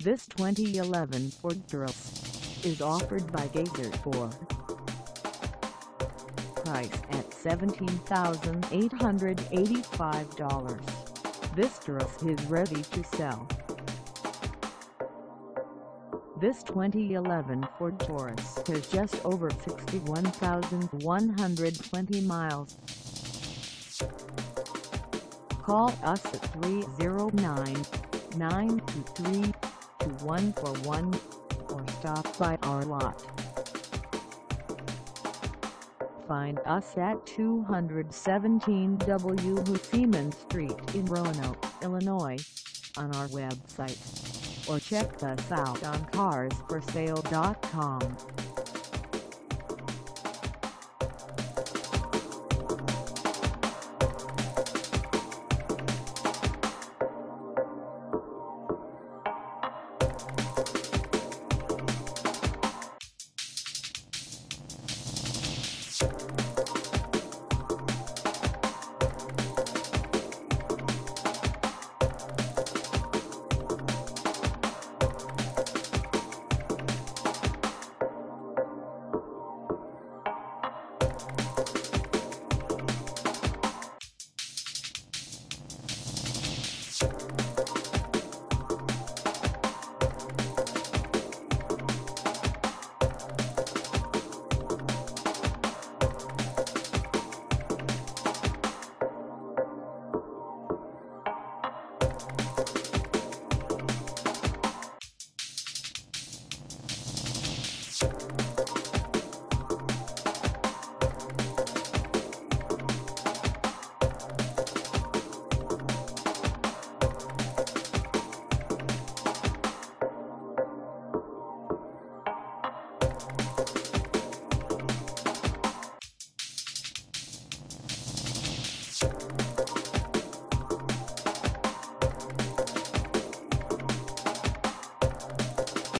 This 2011 Ford Taurus is offered by Gazer Ford. Price at $17,885. This Taurus is ready to sell. This 2011 Ford Taurus has just over 61,120 miles. Call us at 309-923-2141 or stop by our lot. Find us at 217 W. Seaman Street in Roanoke, Illinois, on our website, or check us out on carsforsale.com. You